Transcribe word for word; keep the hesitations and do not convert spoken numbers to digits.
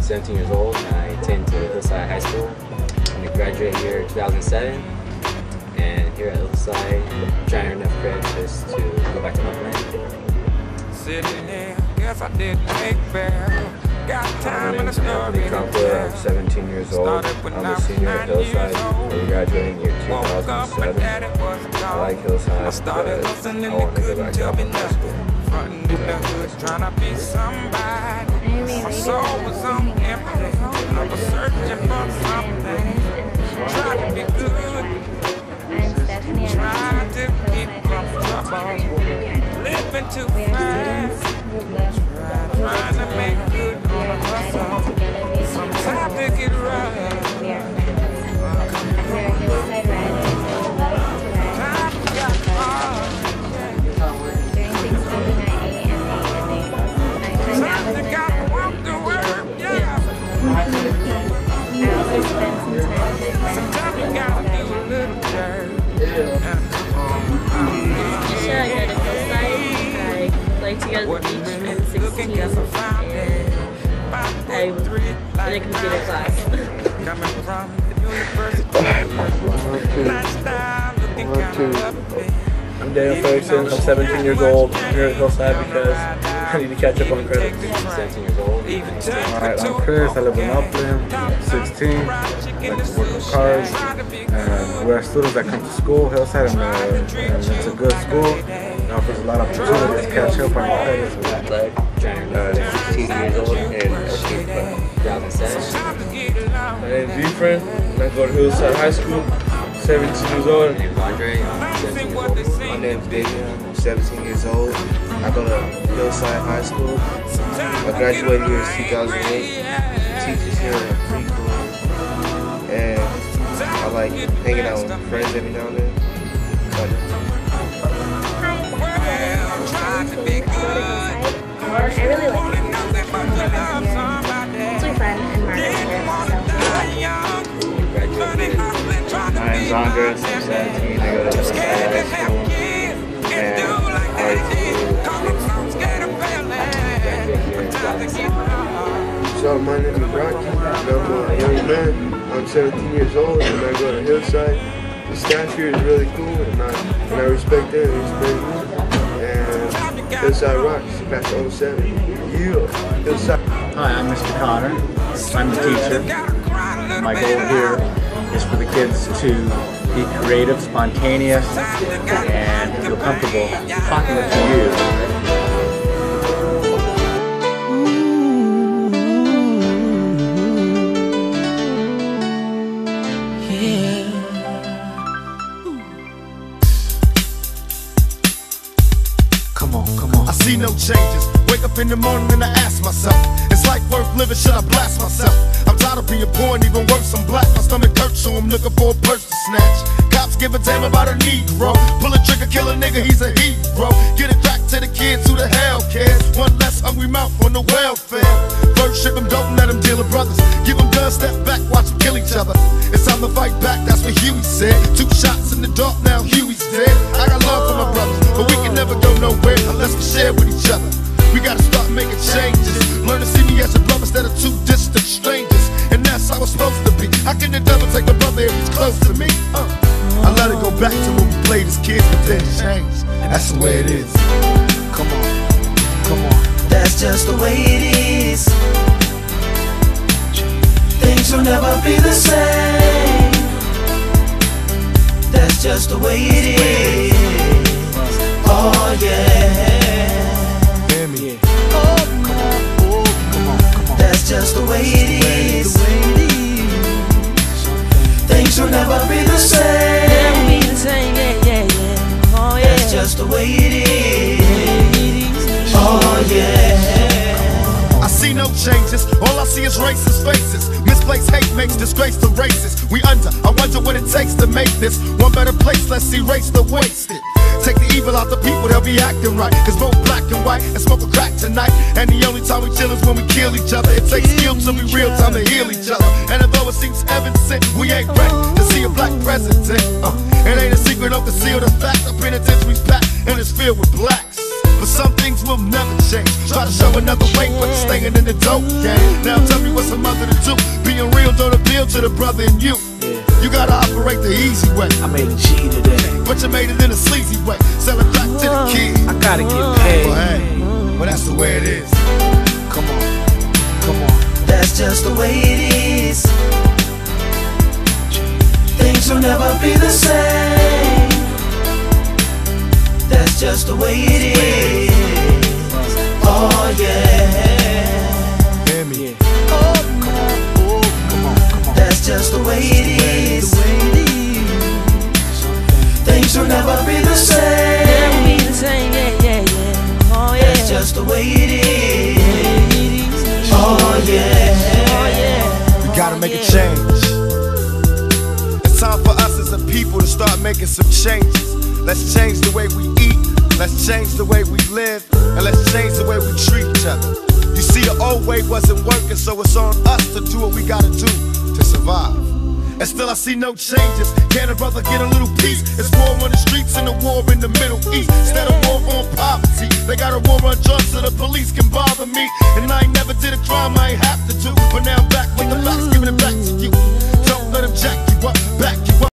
seventeen years old, and I attend to Hillside High School. I'm going to graduate here in two thousand seven, and here at Hillside, I'm trying to earn enough credits just to go back to Oakland. Sitting there, guess I didn't make fair. Got time in the story. I'm seventeen years old. I'm a senior at Hillside. I'm graduating year two thousand seven. I like Hillside, but I want to go back to high school. Trying to be somebody. My soul was on empty. I was searching for something. Trying to be good. Trying to keep from trouble. Living too fast. Trying to make good on a hustle. Sometimes it get rough. I like to go to the beach at sixteen, and I'm in a computer class. I'm Daniel Ferguson. I'm seventeen years old. I'm here at Hillside because I need to catch up on credits. seventeen years old. Alright, I'm Chris. I live in Upland. I'm sixteen. I like to work on cars. And we're students that come to school, Hillside, and, uh, and it's a good school. It offers a lot of opportunities to catch up on credits. Uh, sixteen years old and two thousand seven. My name is Efren, and I go to Hillside High School. seventeen years old. My name is Andre. I'm seventeen years old. My name is David. I'm seventeen years old. I go to Hillside High School. I graduated here in two thousand eight. Teachers here are pretty cool. And I like hanging out with friends every now and then. But I really like it here. It's really fun, and Margaret's here, so. my name's Andres. I'm seventeen. I go to Hillside High School. And I like to So my name is Rocky. I'm a young man. I'm seventeen years old, and I go to Hillside. The staff here is really cool, and I, and I respect them. It's very good. And Hillside rocks. Past oh seven. Yeah. Hillside. Hi, I'm Mister Connor. I'm the teacher. My goal here is for the kids to be creative, spontaneous, and feel comfortable talking to you. I see no changes. Wake up in the morning and I ask myself, is life worth living? Should I blast myself? I'm tired of being poor and even worse, I'm black. My stomach hurts, so I'm looking for a purse to snatch. Cops give a damn about a Negro. Pull a trigger, kill a nigga, he's a hero. Get it back to the kids, who the hell cares? One less hungry mouth on the welfare. First ship them, don't let them deal with brothers. Give them guns, step back, watch them kill each other. It's time to fight back, that's what Huey said. Two shots in the dark, now Huey's dead. I got love for my brothers, but we can never go nowhere unless we share with each other. We gotta start making changes. Learn to see me as a brother instead of two distant strangers. And that's how it's supposed to be. How can the devil take a brother if he's close to me? Uh, I let it go back to when we played as kids, but then it changed. That's the way it is. Come on, come on. That's just the way it is. Things will never be the same. That's just the way it is. Oh yeah. That's just the way it is. Things will never be the same. That's just the way it is. Oh yeah. I see no changes, all I see is racist faces. Misplaced hate makes disgrace to races. We under, I wonder what it takes to make this one better place. Let's erase the wasted. Take the evil out the people, they'll be acting right. Cause both black and white and smoke a crack tonight. And the only time we chill is when we kill each other. It takes skill to be real time to heal each other. And although it seems evident, we ain't ready to see a black president. uh, It ain't a secret, don't conceal the fact. The penitentiary's packed and it's filled with blacks. But some things will never change. Try to show another way, but you're staying in the dope game. Now tell me what's a mother to do. Being real don't appeal to the brother in you. You gotta operate the easy way. I made a G today, but you made it in a sleazy way. Sell it back to the kid. I gotta get paid. Well, hey, well that's the way it is. Come on, come on. That's just the way it is. Things will never be the same. That's just the way it is. Oh yeah. Hear me. Oh, come on. Oh, come on, come on. That's just the way it is. Things will never be the same. Never be the same, yeah, yeah, yeah. Oh yeah. That's just the way it is. Oh yeah. Oh yeah. We gotta make a change. It's time for us as a people to start making some changes. Let's change the way we eat, let's change the way we live, and let's change the way we treat each other. You see, the old way wasn't working, so it's on us to do what we gotta do to survive. And still I see no changes. Can a brother get a little peace? It's war on the streets and a war in the Middle East. Instead of war on poverty, they got a war on drugs so the police can bother me. And I ain't never did a crime I ain't have to do, but now I'm back with the facts, giving it back to you. Don't let them jack you up, back you up.